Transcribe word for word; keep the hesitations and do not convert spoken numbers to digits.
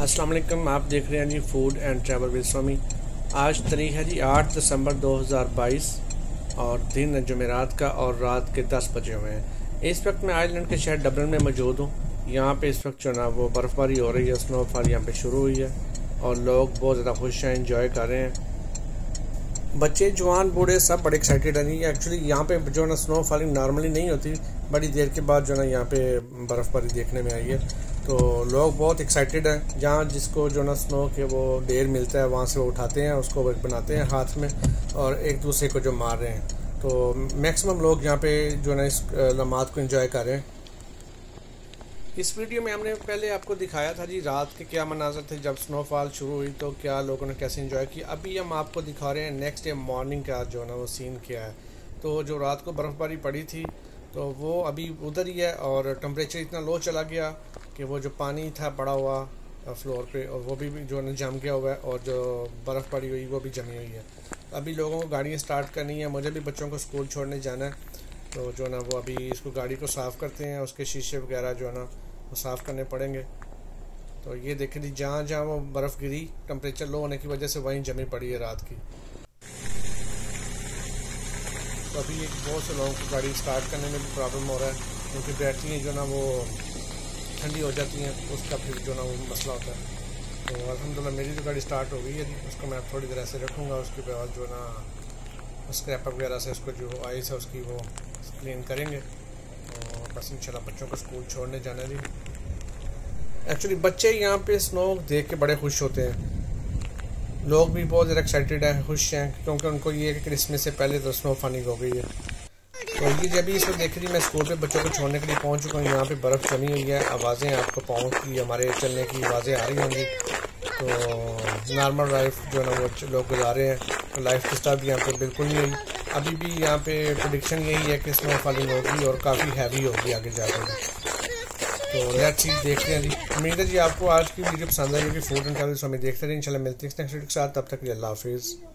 अस्सलाम वालेकुम। आप देख रहे हैं जी food and travel with Swami. आज तारीख है जी आठ दिसंबर दो हज़ार बाईस और दिन जुमेरात का और रात के दस बजे हुए हैं। इस वक्त मैं आयरलैंड के शहर डबलिन में मौजूद हूँ। यहाँ पे इस वक्त जो ना वो बर्फ़बारी हो रही है, स्नोफॉल यहाँ पे शुरू हुई है और लोग बहुत ज़्यादा खुश हैं, इंजॉय कर रहे हैं। बच्चे, जवान, बूढ़े सब बड़े एक्साइटेड हैं। ये एक्चुअली यहाँ पे जो ना स्नो फॉलिंग नॉर्मली नहीं होती, बड़ी देर के बाद जो ना यहाँ पे बर्फ़बारी देखने में आई है, तो लोग बहुत एक्साइटेड हैं। जहाँ जिसको जो ना स्नो के वो ढेर मिलता है वहाँ से वो उठाते हैं, उसको बनाते हैं हाथ में और एक दूसरे को जो मार रहे हैं। तो मैक्सिमम लोग यहाँ पे जो ना इस लम्हात को एंजॉय कर रहे हैं। इस वीडियो में हमने पहले आपको दिखाया था जी रात के क्या मनाजर थे जब स्नोफॉल शुरू हुई, तो क्या लोगों ने कैसे एंजॉय किया। अभी हम आपको दिखा रहे हैं नेक्स्ट डे मॉर्निंग का जो ना वो सीन क्या है। तो जो रात को बर्फ़बारी पड़ी थी तो वो अभी उधर ही है और टेम्परेचर इतना लो चला गया कि वो जो पानी था पड़ा हुआ फ्लोर पे और वो भी जो ना जम गया हुआ है और जो बर्फ़ पड़ी हुई वो भी जमी हुई है। अभी लोगों को गाड़ियाँ स्टार्ट करनी है, मुझे भी बच्चों को स्कूल छोड़ने जाना है, तो जो ना वो अभी इसको गाड़ी को साफ़ करते हैं, उसके शीशे वगैरह जो है ना वो साफ़ करने पड़ेंगे। तो ये देखें जी, जहाँ जहाँ वो बर्फ़ गिरी टेम्परेचर लो होने की वजह से वहीं जमी पड़ी है रात की। तो अभी एक बहुत से लोगों को गाड़ी स्टार्ट करने में भी प्रॉब्लम हो रहा है क्योंकि बैटरी जो ना वो ठंडी हो जाती हैं, उसका फिर जो ना वो मसला होता है। तो अल्हम्दुलिल्लाह मेरी तो गाड़ी स्टार्ट हो गई है जी। उसको मैं थोड़ी देर ऐसे रखूँगा, उसके बाद जो ना स्क्रैपर वगैरह से उसको जो आइस है उसकी वो क्लीन करेंगे और बस इंशाल्लाह बच्चों को स्कूल छोड़ने जाना जी। एक्चुअली बच्चे यहाँ पे स्नो देख के बड़े खुश होते हैं, लोग भी बहुत ज़्यादा एक्साइटेड हैं, खुश हैं क्योंकि उनको ये क्रिसमस से पहले तो स्नो फॉलिंग हो गई है। तो ये जब भी इसमें देख रही, मैं स्कूल पे बच्चों को छोड़ने के लिए पहुँच चुका हूँ। यहाँ पे बर्फ़ जमी हुई है, आवाज़ें आपको पाँव की हमारे चलने की आवाज़ें आ रही होंगी। तो नॉर्मल लाइफ जो है ना वो लोग गुजारे हैं, तो लाइफ डिस्टर्ब यहाँ पे बिल्कुल नहीं हुई। अभी भी यहाँ पे प्रेडिक्शन यही है कि स्नो फॉलिंग होगी और काफ़ी हैवी होगी आगे जाकर। तो लेट्स सी, देखते हैं जी। उम्मीद है जी आपको आज की वीडियो पसंद आई होगी। फूड एंड ट्रैवल हमें देखते रहिए, इंशाल्लाह मिलते हैं नेक्स्ट वीडियो के साथ। तब तक के लिए अल्लाह हाफिज़।